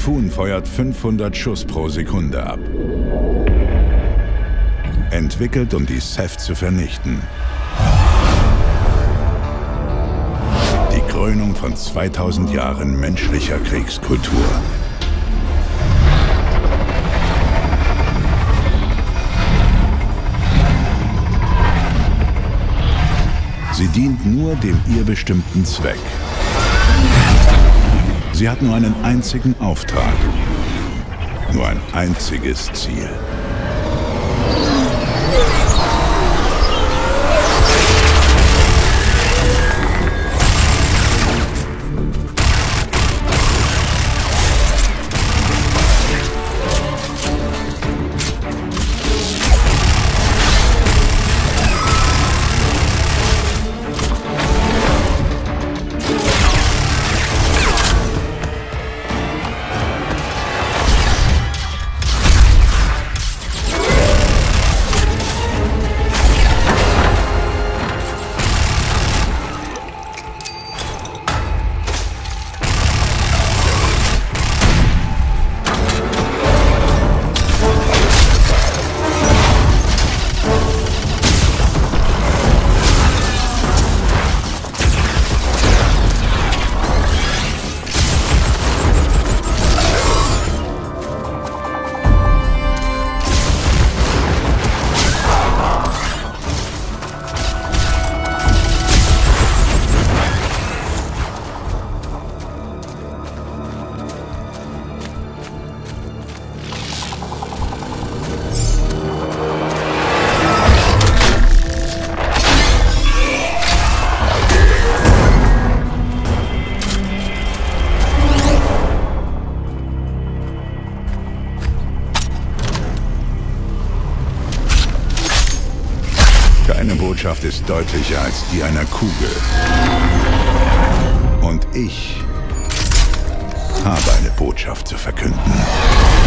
Typhoon feuert 500 Schuss pro Sekunde ab. Entwickelt, um die Ceph zu vernichten. Die Krönung von 2000 Jahren menschlicher Kriegskultur. Sie dient nur dem ihr bestimmten Zweck. Sie hat nur einen einzigen Auftrag, nur ein einziges Ziel. Keine Botschaft ist deutlicher als die einer Kugel. Und ich habe eine Botschaft zu verkünden.